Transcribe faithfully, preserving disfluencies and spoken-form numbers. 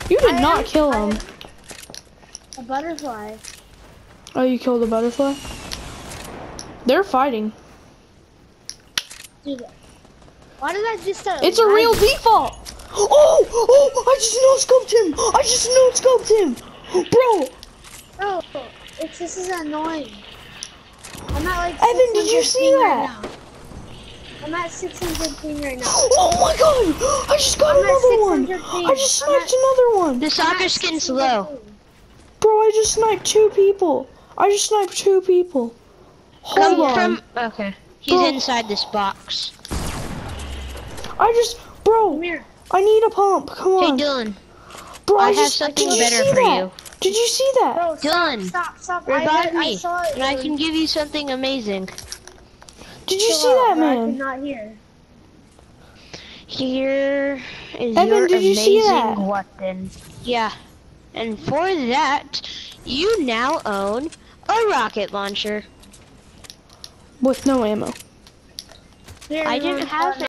You did I not am, kill I him. A butterfly. Oh, you killed the butterfly? They're fighting. Dude, why did I just start It's a real lagging? default. Oh, oh, I just no-scoped him. I just no-scoped him. Bro. Bro, it's, this is annoying. I'm at like Evan, did you six hundred see ping right that? now. I'm at six hundred ping right now. Oh my god. I just got I'm at another one. six hundred ping. I just I'm sniped at- another one. The soccer skin's low. Bro, I just sniped two people. I just sniped two people. Hold Come on. from. Okay. He's Bro. inside this box. I just, bro, Come here. I need a pump. Come Hey, on. Dylan. Bro, I I have just, something did you better see for that? you. Did you see that? Bro, stop, Dylan, stop, stop. Revive I, I me, saw it. and I can give you something amazing. Did you Chill see out, that, bro, I man? could not hear. Here is Evan, your did you see that? amazing weapon. Yeah. And for that, you now own a rocket launcher. With no ammo. Here, I you didn't want- have